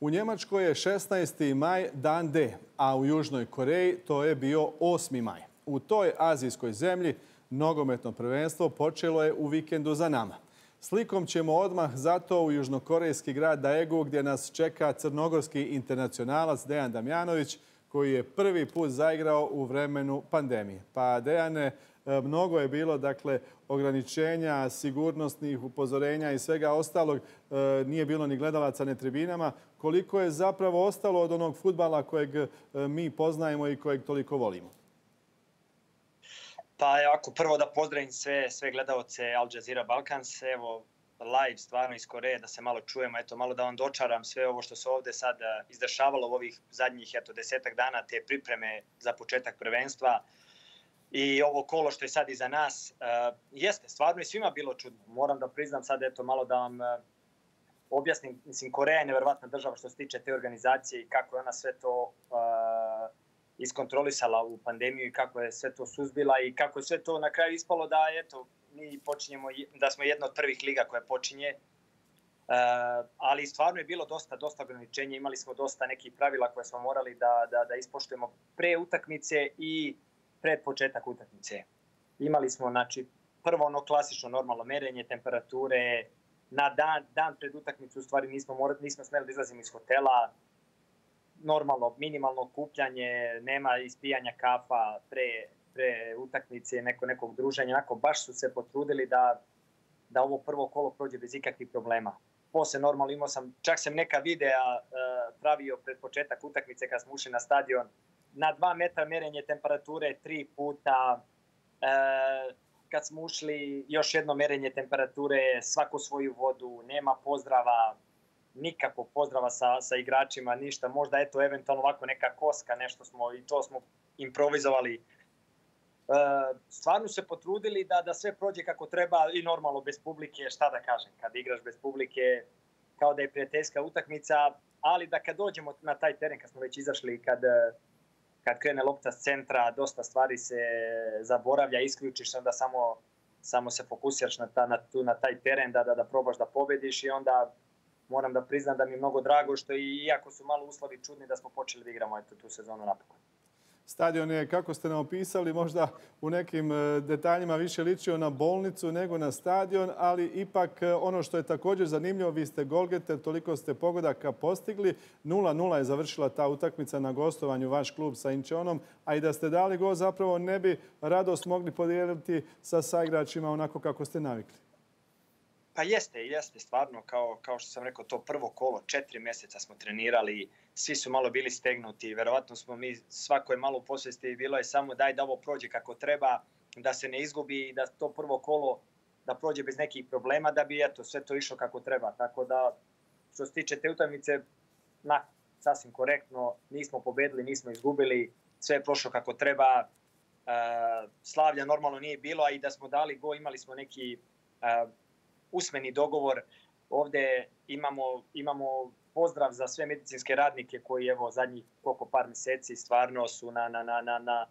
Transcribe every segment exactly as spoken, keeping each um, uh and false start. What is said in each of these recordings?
U Njemačkoj je šesnaesti maj dan D, a u Južnoj Koreji to je bio osmi maj. U toj azijskoj zemlji nogometno prvenstvo počelo je u vikendu za nama. Slikom ćemo odmah zato u južnokorejski grad Daegu gdje nas čeka crnogorski internacionalac Dejan Damjanović koji je prvi put zaigrao u vremenu pandemije. Pa Dejane, mnogo je bilo dakle ograničenja, sigurnosnih upozorenja i svega ostalog. Nije bilo ni gledalaca ni tribinama. Koliko je zapravo ostalo od onog fudbala kojeg mi poznajemo i kojeg toliko volimo? Pa ako prvo da pozdravim sve, sve gledalce Al Jazeera Balkans, evo live stvarno iz Koreje da se malo čujemo, eto malo da vam dočaram sve ovo što se ovdje sad izdešavalo u ovih zadnjih eto desetak dana, te pripreme za početak prvenstva i ovo kolo što je sad iza nas. Uh, jeste, stvarno je svima bilo čudno. Moram da priznam sad eto malo da vam uh, objasnim, mislim Koreja je nevjerovatna država što se tiče te organizacije i kako je ona sve to uh, iskontrolisala u pandemiju i kako je sve to suzbila i kako je sve to na kraju ispalo da eto mi počinjemo, da smo jedna od prvih liga koja počinje. Uh, ali stvarno je bilo dosta, dosta ograničenja, imali smo dosta nekih pravila koje smo morali da, da, da ispoštujemo pre utakmice i pred početak utakmice. Imali smo znači, prvo ono klasično normalno merenje temperature, na dan, dan pred utakmicu u stvari nismo, morali, nismo smeli da izlazimo iz hotela, normalno minimalno okupljanje, nema ispijanja kafa pre, pre utakmice, neko, nekog druženja, onako baš su se potrudili da, da ovo prvo kolo prođe bez ikakvih problema. Posle normalno imao sam, čak sam neka videa uh, pravio pred početak utakmice kad smo ušli na stadion, na dva metra merenje temperature tri puta, uh, kad smo ušli još jedno merenje temperature, svaku svoju vodu, nema pozdrava, nikakvog pozdrava sa, sa igračima, ništa, možda eto eventualno ovako neka koska, nešto smo i to smo improvizovali. E, stvarno se potrudili da, da sve prođe kako treba i normalno bez publike, šta da kažem, kad igraš bez publike kao da je prijateljska utakmica, ali da kad dođemo na taj teren, kad smo već izašli, kad, kad krene lopta s centra, dosta stvari se zaboravlja, isključiš, onda samo, samo se fokusiraš na, ta, na, tu, na taj teren da, da, da probaš da pobediš i onda moram da priznam da mi je mnogo drago što i iako su malo uslovi čudni da smo počeli da igramo eto, tu sezonu napokon. Stadion je, kako ste nam opisali, možda u nekim detaljima više ličio na bolnicu nego na stadion, ali ipak ono što je također zanimljivo, vi ste golgeter, toliko ste pogodaka postigli. nula nula je završila ta utakmica na gostovanju vaš klub sa Incheonom, a i da ste dali gol zapravo ne bi radost mogli podijeliti sa saigračima onako kako ste navikli. Pa jeste, jeste, stvarno, kao, kao što sam rekao, to prvo kolo, četiri mjeseca smo trenirali, svi su malo bili stegnuti, verovatno smo mi, svako je malo u posvesti, bilo je samo daj da ovo prođe kako treba, da se ne izgubi i da to prvo kolo da prođe bez nekih problema, da bi eto, sve to išlo kako treba. Tako da, što se tiče te utakmice, na, sasvim korektno, nismo pobedili, nismo izgubili, sve je prošlo kako treba, uh, slavlja normalno nije bilo, a i da smo dali go, imali smo neki uh, usmeni dogovor. Ovdje imamo, imamo pozdrav za sve medicinske radnike koji evo zadnjih koliko par mjeseci stvarno su na, na, na, na, na,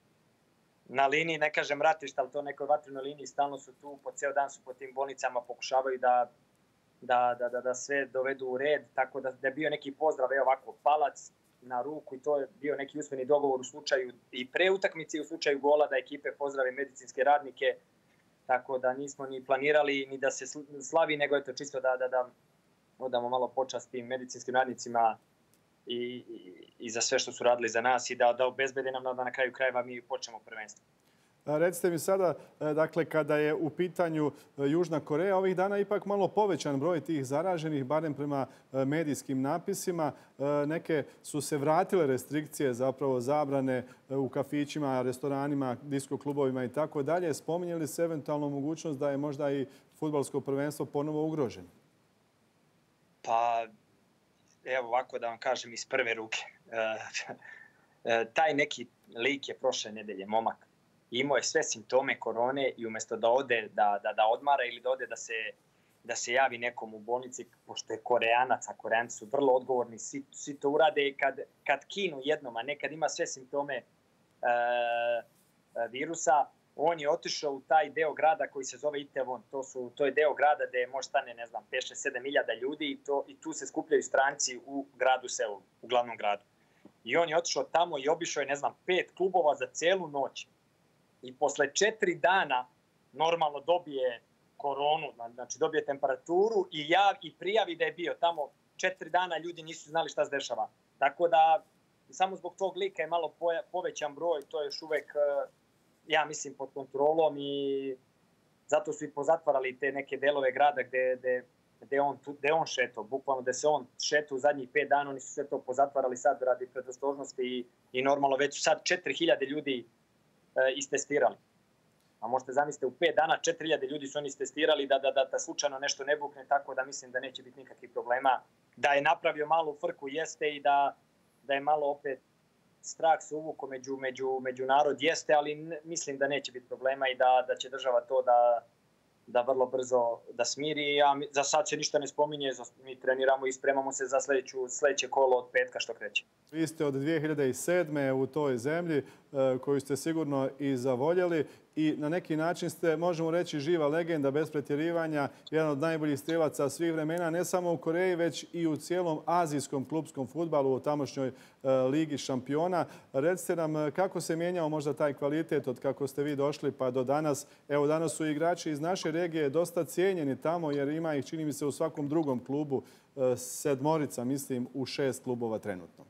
na liniji, ne kažem ratišta, ali to nekoj vatrenoj liniji, stalno su tu, po ceo dan su po tim bolnicama, pokušavaju da, da, da, da, da sve dovedu u red, tako da, da je bio neki pozdrav, evo ovako, palac na ruku i to je bio neki usmeni dogovor u slučaju i pre utakmice i u slučaju gola da ekipe pozdrave medicinske radnike. Tako da nismo ni planirali ni da se slavi, nego je to čisto da, da, da odamo malo počast tim medicinskim radnicima i, i, i za sve što su radili za nas i da, da obezbede nam da na kraju krajeva mi počnemo prvenstvo. Recite mi sada, dakle, kada je u pitanju Južna Koreja, ovih dana ipak malo povećan broj tih zaraženih, barem prema medijskim napisima. Neke su se vratile restrikcije, zapravo zabrane u kafićima, restoranima, disko klubovima i tako dalje. Spominje li se eventualno mogućnost da je možda i fudbalsko prvenstvo ponovo ugroženo? Pa, evo ovako da vam kažem iz prve ruke. Taj neki lik je prošle nedelje, momak. Imao je sve simptome korone i umjesto da ode da, da, da odmara ili da ode da se, da se javi nekom u bolnici, pošto je Koreanac, a Koreanci su vrlo odgovorni, svi, svi to urade kad, kad kinu jednom, a nekad ima sve simptome e, virusa, on je otišao u taj deo grada koji se zove Itevon. To, su, to je deo grada gde može stane, ne znam, pet, šest, sedam hiljada ljudi i, to, i tu se skupljaju stranci u gradu Seulu, u glavnom gradu. I on je otišao tamo i obišao je, ne znam, pet klubova za celu noć. I posle četiri dana normalno dobije koronu, znači dobije temperaturu i, jav, i prijavi da je bio tamo. Četiri dana ljudi nisu znali šta se dešava. Tako da samo zbog tog lika je malo povećan broj, to je još uvek, ja mislim, pod kontrolom i zato su i pozatvarali te neke delove grada gde, gde, gde, on, gde on šeto, bukvalno gde se on šeto u zadnjih pet dana, oni su sve to pozatvarali sad radi predostrožnosti i, i normalno već sad četiri hiljade ljudi e, istestirali. A možete zamisliti, u pet dana četiri hiljade ljudi su oni istestirali da, da, da, da slučajno nešto ne bukne, tako da mislim da neće biti nikakvih problema. Da je napravio malu frku jeste i da, da je malo opet strah se uvuko među, među, među narod jeste, ali ne, mislim da neće biti problema i da, da će država to da, da vrlo brzo da smiri. A mi, za sad se ništa ne spominje, mi treniramo i spremamo se za sledeću, sledeće kolo od petka što kreće. Vi ste od dvije hiljade sedme u toj zemlji koju ste sigurno i zavoljeli i na neki način ste, možemo reći, živa legenda bez pretjerivanja, jedan od najboljih strelaca svih vremena, ne samo u Koreji, već i u cijelom azijskom klupskom fudbalu u tamošnjoj Ligi šampiona. Recite nam kako se mijenjao možda taj kvalitet od kako ste vi došli pa do danas. Evo, danas su igrači iz naše regije dosta cijenjeni tamo jer ima ih, čini mi se, u svakom drugom klubu sedmorica, mislim, u šest klubova trenutno.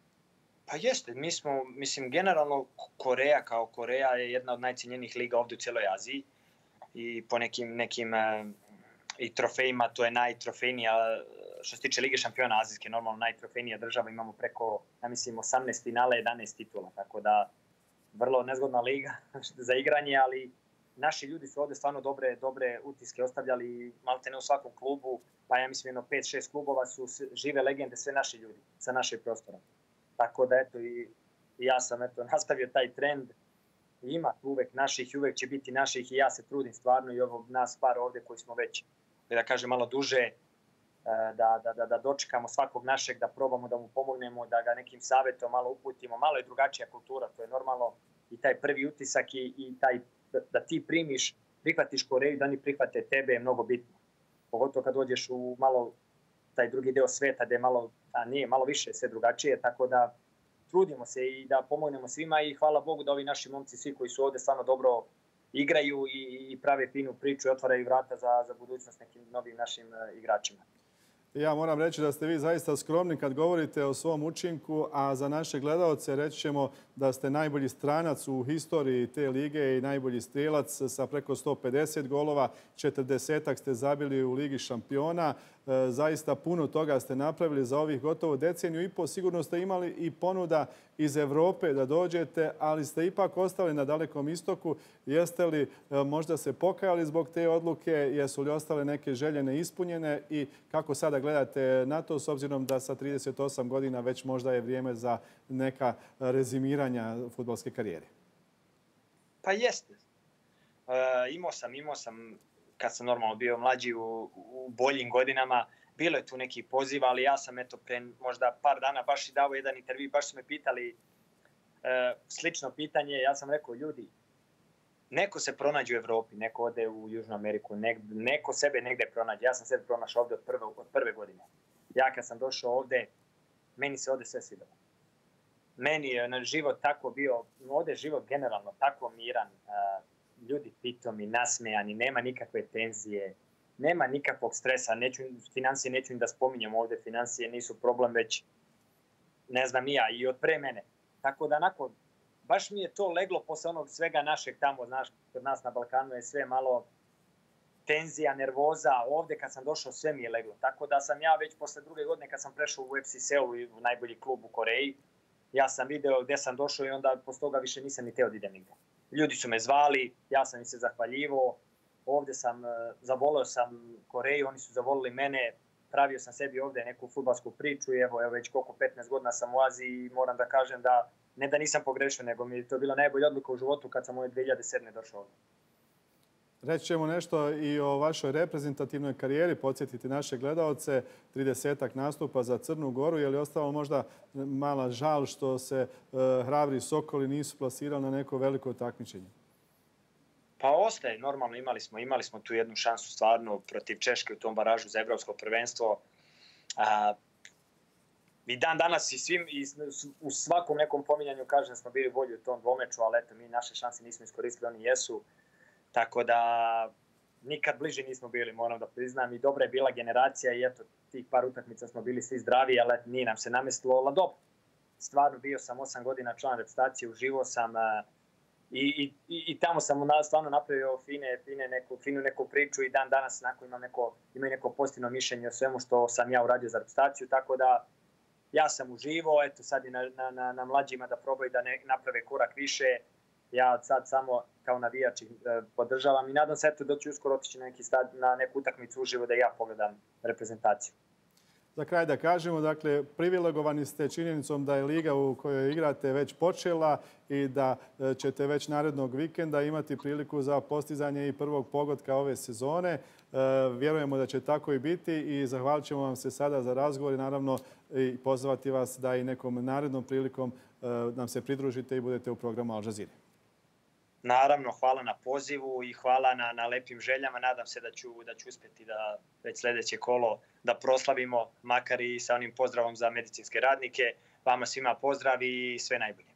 Pa jeste, mi smo, mislim, generalno Koreja kao Koreja je jedna od najcijenjenijih liga ovdje u cijeloj Aziji i po nekim, nekim e, i trofejima, to je najtrofejnija, što se tiče Lige šampiona azijske, normalno najtrofejnija država, imamo preko, ja mislim, osamnaest finala, jedanaest titula, tako da vrlo nezgodna liga za igranje, ali naši ljudi su ovdje stvarno dobre, dobre utiske ostavljali malte ne u svakom klubu, pa ja mislim jedno pet šest klubova su žive legende, sve naši ljudi sa našeg prostora. Tako da eto i, i ja sam eto nastavio taj trend. Ima uvek naših i uvek će biti naših i ja se trudim stvarno i ovog nas par ovdje koji smo već, da kažem, malo duže, da, da, da, da dočekamo svakog našeg, da probamo da mu pomognemo, da ga nekim savjetom malo uputimo. Malo je drugačija kultura, to je normalno i taj prvi utisak i, i taj da, da ti primiš, prihvatiš Koreju, da oni prihvate tebe je mnogo bitno. Pogotovo kad dođeš u malo taj drugi deo sveta gde je malo, a nije, malo više sve drugačije, tako da trudimo se i da pomognemo svima i hvala Bogu da ovi naši momci, svi koji su ovdje stvarno dobro igraju i, i prave finu priču i otvaraju vrata za, za budućnost nekim novim našim uh, igračima. Ja moram reći da ste vi zaista skromni kad govorite o svom učinku, a za naše gledalce reći ćemo da ste najbolji stranac u historiji te lige i najbolji strelac sa preko sto pedeset golova, četrdesetak ste zabili u Ligi šampiona. Zaista puno toga ste napravili za ovih gotovo deceniju i po. Sigurno ste imali i ponuda iz Evrope da dođete, ali ste ipak ostali na Dalekom istoku. Jeste li možda se pokajali zbog te odluke? Jesu li ostale neke želje neispunjene? I kako sada gledate na to, s obzirom da sa trideset osam godina već možda je vrijeme za neka rezimiranja fudbalske karijere? Pa jeste. Uh, imao sam, imao sam kad sam normalno bio mlađi u, u boljim godinama, bilo je tu neki poziv, ali ja sam eto pre možda par dana baš i dao jedan intervju, baš su me pitali e, slično pitanje, ja sam rekao, ljudi, neko se pronađe u Evropi, neko ode u Južnu Ameriku, ne, neko sebe negde pronađe, ja sam sebe pronašao ovde od prve, od prve godine. Ja kad sam došao ovde, meni se ovde sve svidalo. Meni je na život tako bio, ovde je život generalno tako miran, e, ljudi pitomi, nasmejani, nema nikakve tenzije, nema nikakvog stresa, neću, financije neću im da spominjem ovdje, financije nisu problem, već ne znam ni ja i od pre mene. Tako da onako, baš mi je to leglo posle onog svega našeg tamo, znaš, kod nas na Balkanu je sve malo tenzija, nervoza, ovdje kad sam došao sve mi je leglo. Tako da sam ja već posle druge godine kad sam prešao u F C Seoul, u najbolji klub u Koreji, ja sam video gdje sam došao i onda posle toga više nisam ni teo da idem nigde. Ljudi su me zvali, ja sam im se zahvaljivao, ovdje sam, zavolio sam Koreju, oni su zavolili mene, pravio sam sebi ovdje neku fudbalsku priču i evo, evo već koliko petnaest godina sam u Aziji i moram da kažem da ne da nisam pogrešio, nego mi je to bila najbolja odluka u životu kad sam u dvije hiljade sedme došao ovdje. Reći ćemo nešto i o vašoj reprezentativnoj karijeri, podsjetiti naše gledalce, tridesetak nastupa za Crnu Goru. Je li ostalo možda mala žal što se uh, hrabri Sokoli nisu plasirali na neko veliko takmičenje? Pa ostaje, normalno imali smo, imali smo tu jednu šansu stvarno protiv Češke u tom baražu za evropsko prvenstvo. A, I dan danas i svim, i u svakom nekom pominjanju kažem smo bili bolji u tom dvomeču, ali eto mi naše šanse nismo iskoristili, oni jesu. Tako da nikad bliže nismo bili, moram da priznam. I dobra je bila generacija i eto tih par utakmica smo bili svi zdravi, ali nije nam se namestilo. Ali dobro, stvarno bio sam osam godina član reprezentacije, uživo sam i, i, i tamo sam stvarno napravio fine, fine neku, finu neku priču i dan danas onako imam neko, imam neko pozitivno mišljenje o svemu što sam ja uradio za reprezentaciju, tako da ja sam uživo, eto sad i na, na, na mlađima da probaju da ne, naprave korak više. Ja sad samo kao navijač ih e, podržavam i nadam se eto da ću uskoro otići na, neki stad, na neku utakmicu uživo da ja pogledam reprezentaciju. Za kraj da kažemo, dakle, privilegovani ste činjenicom da je liga u kojoj igrate već počela i da ćete već narednog vikenda imati priliku za postizanje i prvog pogotka ove sezone. Vjerujemo da će tako i biti i zahvalit ćemo vam se sada za razgovor i naravno i pozvati vas da i nekom narednom prilikom nam se pridružite i budete u programu Al Jazeera. Naravno, hvala na pozivu i hvala na, na lepim željama. Nadam se da ću, da ću uspjeti da već sljedeće kolo da proslavimo, makar i sa onim pozdravom za medicinske radnike. Vama svima pozdrav i sve najbolje.